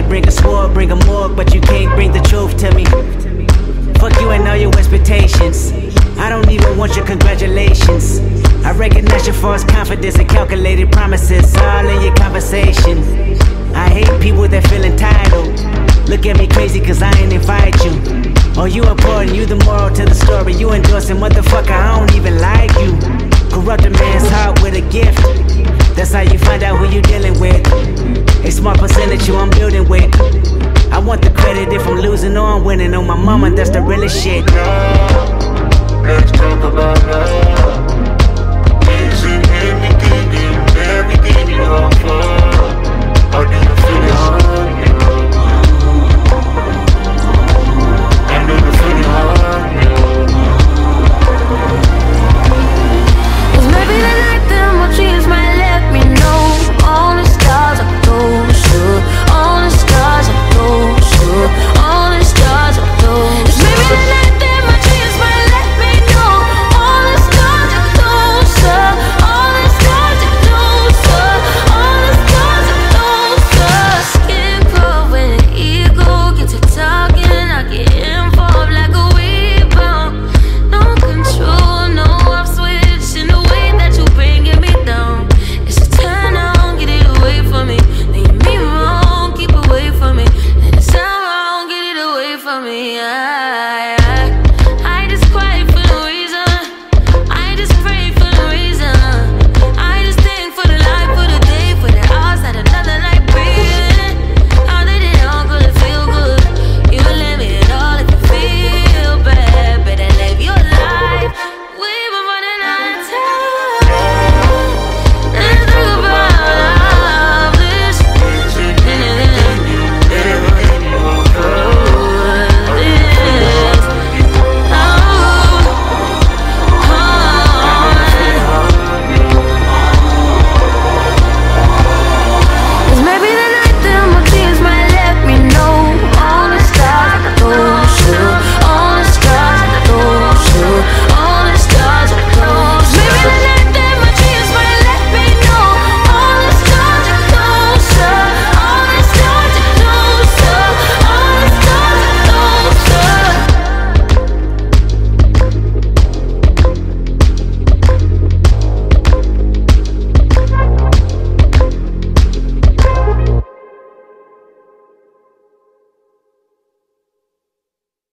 bring a sword, bring a morgue, but you can't bring the truth to me. Fuck you and all your expectations. I don't even want your congratulations. I recognize your false confidence and calculated promises all in your conversation. I hate people that feel entitled. Look at me crazy cause I ain't invite you. Oh, you important, you the moral to the story. You endorsing, motherfucker, I don't even like you. Corrupt a man's heart with a gift. That's how you find out who you dealing with. A small percentage you I'm building with. I want the credit if I'm losing or I'm winning. On my mama, that's the realest shit. Let's talk about love.